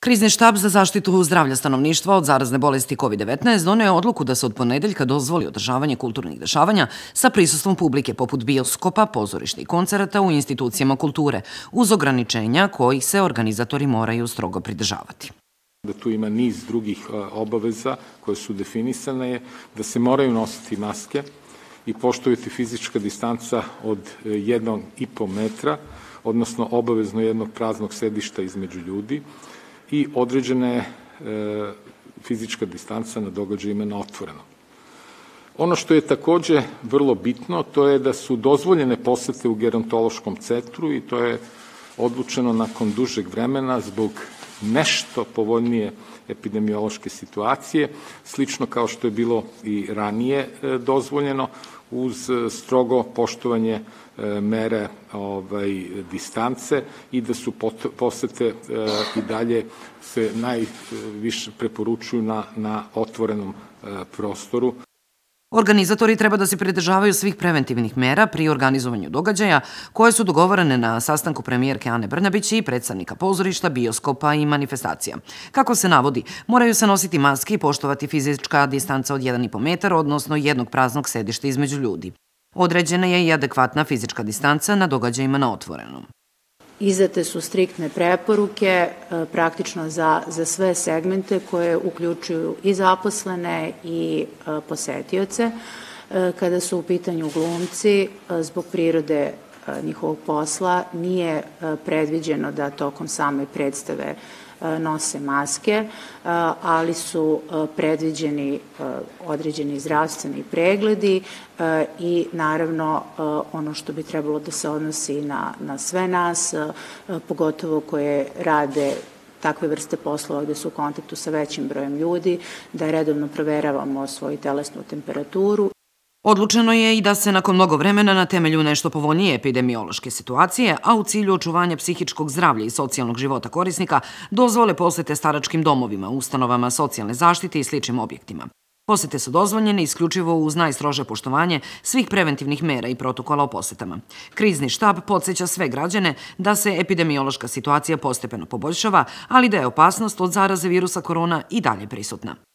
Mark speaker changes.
Speaker 1: Krizni štab za zaštitu zdravlja stanovništva od zarazne bolesti COVID-19 doneo je odluku da se od ponedeljka dozvoli održavanje kulturnih dešavanja sa prisustvom publike poput bioskopa, pozorišta i koncerata u institucijama kulture, uz ograničenja kojih se organizatori moraju strogo pridržavati.
Speaker 2: Da tu ima niz drugih obaveza koje su definisane, da se moraju nositi maske i poštovati fizička distanca od 1,5 metra, odnosno obavezno jednog praznog sedišta između ljudi i određena je fizička distanca na događajima na otvorenom. Ono što je takođe vrlo bitno, to je da su dozvoljene posete u gerontološkom centru i to je odlučeno nakon dužeg vremena zbog nešto povoljnije epidemiološke situacije, slično kao što je bilo i ranije dozvoljeno, uz strogo poštovanje mere distance i da su posete i dalje se najviše preporučuju na otvorenom prostoru.
Speaker 1: Organizatori treba da se pridržavaju svih preventivnih mera pri organizovanju događaja koje su dogovorene na sastanku premijerke Ane Brnabić i predstavnika pozorišta, bioskopa i manifestacija. Kako se navodi, moraju se nositi maske i poštovati fizička distanca od 1,5 metar, odnosno jednog praznog sedišta između ljudi. Određena je i adekvatna fizička distanca na događajima na otvorenom.
Speaker 3: Izdate su striktne preporuke praktično za sve segmente koje uključuju i zaposlene i posetioce. Kada su u pitanju glumci, zbog prirode njihovog posla nije predviđeno da tokom same predstave nose maske, ali su predviđeni određeni zdravstveni pregledi i naravno ono što bi trebalo da se odnosi na sve nas, pogotovo koje rade takve vrste poslova gde su u kontaktu sa većim brojem ljudi, da redovno proveravamo svoju telesnu temperaturu.
Speaker 1: Odlučeno je i da se nakon mnogo vremena na temelju nešto povoljnije epidemiološke situacije, a u cilju očuvanja psihičkog zdravlja i socijalnog života korisnika, dozvole posete staračkim domovima, ustanovama socijalne zaštite i sličnim objektima. Posete su dozvoljene isključivo uz najstrože poštovanje svih preventivnih mera i protokola o posetama. Krizni štab podsjeća sve građane da se epidemiološka situacija postepeno poboljšava, ali da je opasnost od zaraze virusa korona i dalje prisutna.